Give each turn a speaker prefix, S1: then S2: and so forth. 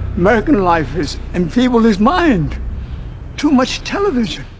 S1: American life has enfeebled his mind. Too much television.